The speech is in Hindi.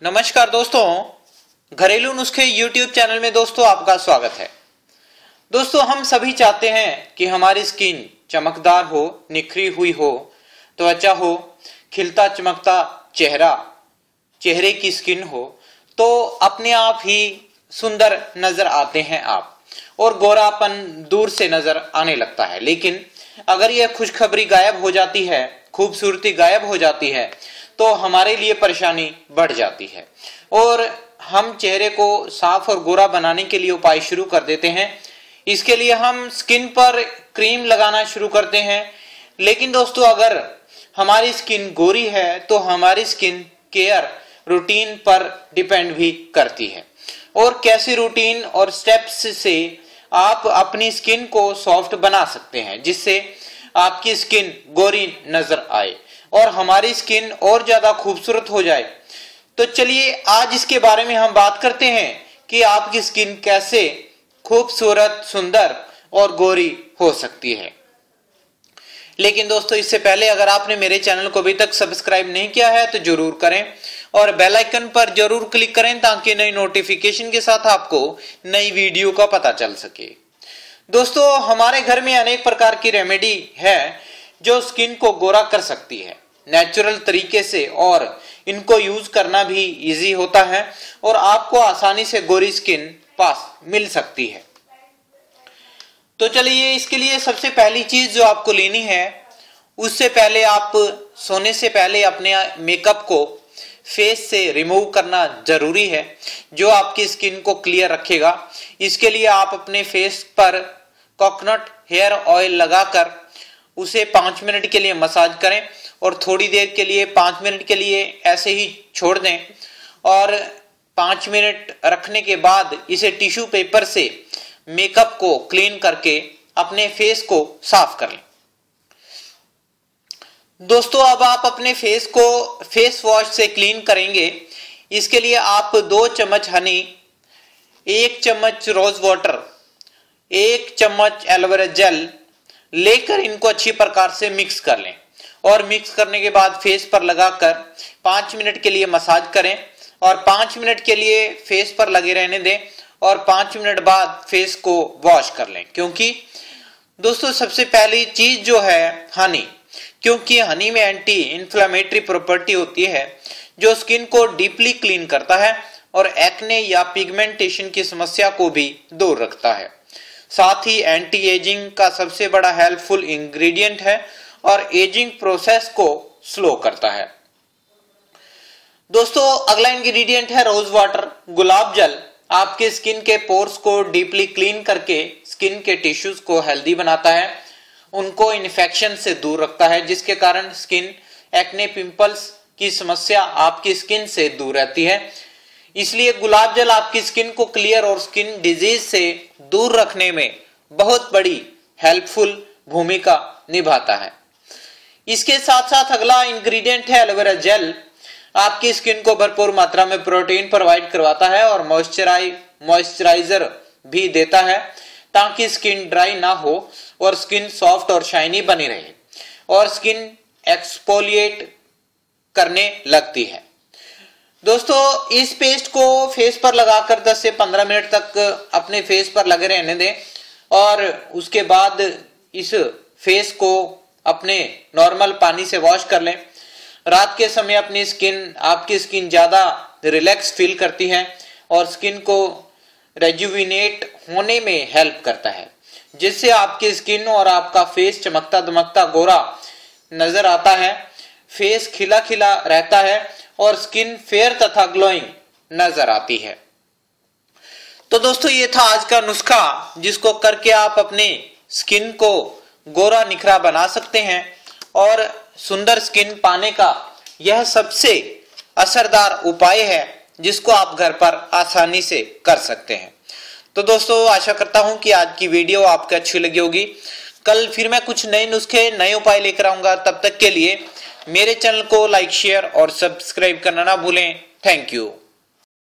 नमस्कार दोस्तों, घरेलू नुस्खे YouTube चैनल में दोस्तों आपका स्वागत है। दोस्तों हम सभी चाहते हैं कि हमारी स्किन चमकदार हो, निखरी हुई हो, त्वचा हो, खिलता चमकता चेहरे की स्किन हो तो अपने आप ही सुंदर नजर आते हैं आप और गोरापन दूर से नजर आने लगता है। लेकिन अगर यह खुशखबरी गायब हो जाती है, खूबसूरती गायब हो जाती है तो हमारे लिए परेशानी बढ़ जाती है और हम चेहरे को साफ और गोरा बनाने के लिए उपाय शुरू कर देते हैं। इसके लिए हम स्किन पर क्रीम लगाना शुरू करते हैं। लेकिन दोस्तों अगर हमारी स्किन गोरी है तो हमारी स्किन केयर रूटीन पर डिपेंड भी करती है और कैसी रूटीन और स्टेप्स से आप अपनी स्किन को सॉफ्ट बना सकते हैं जिससे आपकी स्किन गोरी नजर आए और हमारी स्किन और ज्यादा खूबसूरत हो जाए। तो चलिए आज इसके बारे में हम बात करते हैं कि आपकी स्किन कैसे खूबसूरत, सुंदर और गोरी हो सकती है। लेकिन दोस्तों इससे पहले अगर आपने मेरे चैनल को अभी तक सब्सक्राइब नहीं किया है तो जरूर करें और बेल आइकन पर जरूर क्लिक करें ताकि नई नोटिफिकेशन के साथ आपको नई वीडियो का पता चल सके। दोस्तों हमारे घर में अनेक प्रकार की रेमेडी है जो स्किन को गोरा कर सकती है नेचुरल तरीके से और इनको यूज करना भी इजी होता है और आपको आसानी से गोरी स्किन पास मिल सकती है। तो चलिए इसके लिए सबसे पहली चीज जो आपको लेनी है, उससे पहले आप सोने से पहले अपने मेकअप को फेस से रिमूव करना जरूरी है जो आपकी स्किन को क्लियर रखेगा। इसके लिए आप अपने फेस पर कोकोनट हेयर ऑयल लगाकर उसे 5 मिनट के लिए मसाज करें और थोड़ी देर के लिए 5 मिनट के लिए ऐसे ही छोड़ दें और 5 मिनट रखने के बाद इसे टिश्यू पेपर से मेकअप को क्लीन करके अपने फेस को साफ कर लें। दोस्तों अब आप अपने फेस को फेस वॉश से क्लीन करेंगे। इसके लिए आप 2 चम्मच हनी, 1 चम्मच रोज वाटर, 1 चम्मच एलोवेरा जेल लेकर इनको अच्छी प्रकार से मिक्स कर लें और मिक्स करने के बाद फेस पर लगाकर 5 मिनट के लिए मसाज करें और 5 मिनट के लिए फेस पर लगे रहने दें और 5 मिनट बाद फेस को वॉश कर लें। क्योंकि दोस्तों सबसे पहली चीज जो है हनी, क्योंकि हनी में एंटी इंफ्लेमेटरी प्रॉपर्टी होती है जो स्किन को डीपली क्लीन करता है और एक्ने या पिगमेंटेशन की समस्या को भी दूर रखता है। साथ ही एंटी एजिंग का सबसे बड़ा हेल्पफुल इंग्रेडिएंट है और एजिंग प्रोसेस को स्लो करता है। दोस्तों अगला इंग्रेडिएंट है रोज वाटर। गुलाब जल आपके स्किन के पोर्स को डीपली क्लीन करके स्किन के टिश्यूज को हेल्दी बनाता है, उनको इन्फेक्शन से दूर रखता है जिसके कारण स्किन एक्ने, पिंपल्स की समस्या आपकी स्किन से दूर रहती है। इसलिए गुलाब जल आपकी स्किन को क्लियर और स्किन डिजीज से दूर रखने में बहुत बड़ी हेल्पफुल भूमिका निभाता है। इसके साथ साथ अगला इंग्रेडिएंट है एलोवेरा जेल। आपकी स्किन को भरपूर मात्रा में प्रोटीन प्रोवाइड करवाता है और मॉइस्चराइजर भी देता है ताकि स्किन ड्राई ना हो और स्किन सॉफ्ट और शाइनी बनी रहे और स्किन एक्सफोलिएट करने लगती है। दोस्तों इस पेस्ट को फेस पर लगाकर 10 से 15 मिनट तक अपने फेस पर लगे रहने दें और उसके बाद इस फेस को अपने नॉर्मल पानी से वॉश कर लें। रात के समय आपकी स्किन ज्यादा रिलैक्स फील करती है और स्किन को रेजुविनेट होने में हेल्प करता है जिससे आपकी स्किन और आपका फेस चमकता दमकता गोरा नजर आता है, फेस खिला खिला रहता है और स्किन फेयर तथा ग्लोइंग नजर आती है। तो दोस्तों ये था आज का नुस्खा जिसको करके आप अपने स्किन को गोरा निखरा बना सकते हैं और सुंदर स्किन पाने का यह सबसे असरदार उपाय है जिसको आप घर पर आसानी से कर सकते हैं। तो दोस्तों आशा करता हूं कि आज की वीडियो आपको अच्छी लगी होगी। कल फिर मैं कुछ नए नुस्खे, नए उपाय लेकर आऊंगा। तब तक के लिए मेरे चैनल को लाइक, शेयर और सब्सक्राइब करना ना भूलें। Thank you.